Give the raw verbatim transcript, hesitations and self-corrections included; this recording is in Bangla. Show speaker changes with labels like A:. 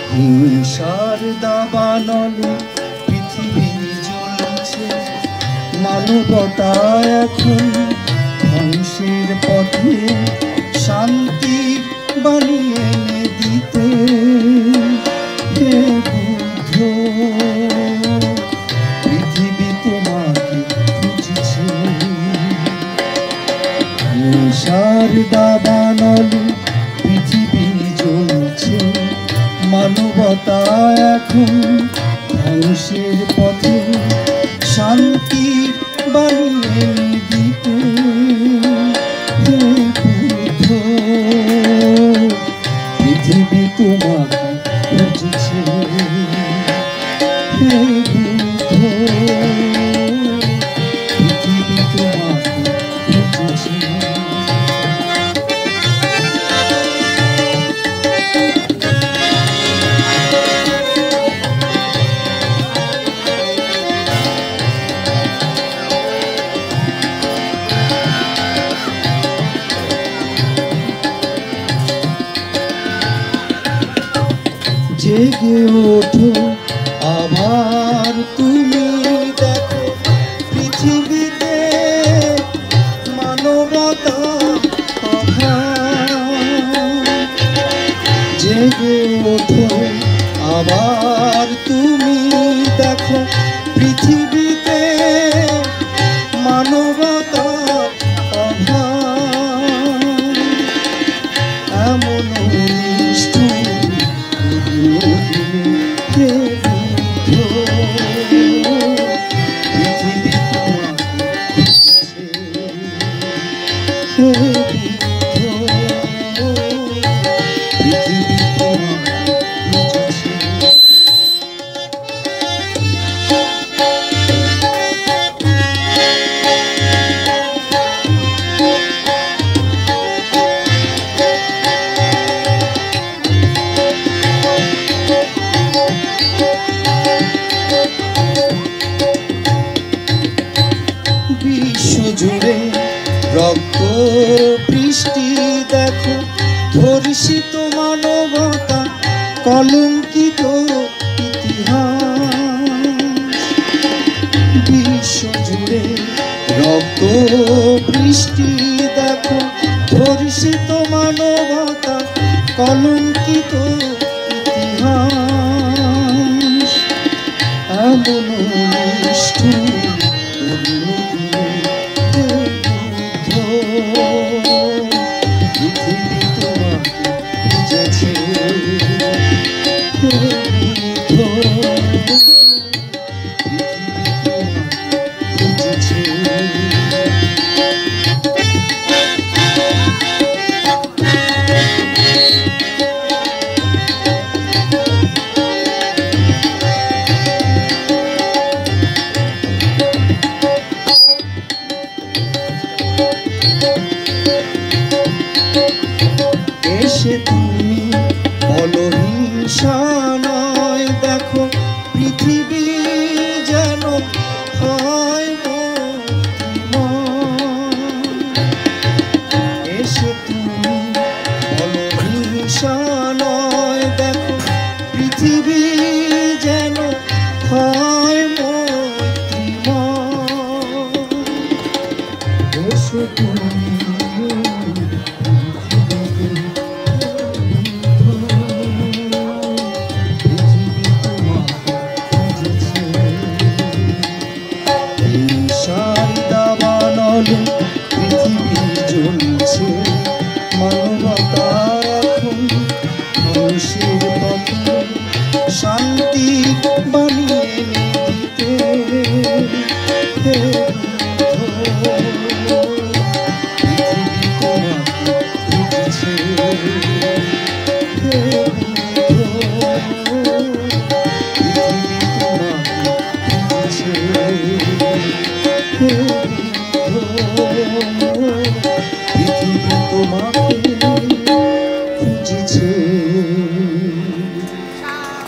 A: হিংসার দাবানলে পৃথিবী জ্বলছে, মানবতা এখন ধ্বংসের পথে। শান্তি বানিয়ে এনে দিতে হে বুদ্ধ, পৃথিবী তোমাকে খুঁজছে। হিংসার দাবানলে পৃথিবী জ্বলছে, মানবতা এখন ধ্বংসের পথে। শান্তি বানিয়ে দিতে হে বুদ্ধ, পৃথিবী তোমাকে খুঁজছে। হে বুদ্ধ, পৃথিবী তোমাকে খুঁজছে। জেগে ওঠো আবার তুমি, দেখো পৃথিবীতে মানবতা অভাব। জেগে ওঠো আবার তুমি, দেখো পৃথিবীতে মানবতা অভাব। এমন নিষ্ঠুর হে বুদ্ধ, পৃথিবী তোমাকে খুঁজছে। হে বুদ্ধ, পৃথিবী তোমাকে খুঁজছে। বিশ্বজুড়ে রক্ত বৃষ্টি, দেখো ধর্ষিত মানবতা, কলঙ্কিত ইতিহাস। বিশ্বজুড়ে রক্ত বৃষ্টি, দেখো ধর্ষিত মানবতা, কলঙ্কিত ইতিহাস। এমন নিষ্ঠুর পৃথিবী তোমাকে খুঁজছে। হে বুদ্ধ, পৃথিবী তোমাকে খুঁজছে। এসে তুমি বলো হিংসা নয়, দেখো পৃথিবী যেন হয় মৈত্রীময়। এসে তুমি বলো হিংসা নয়, দেখো পৃথিবী যেন হয় মৈত্রীময়। এসে তুমি পৃথিবী জ্বলছে, মানব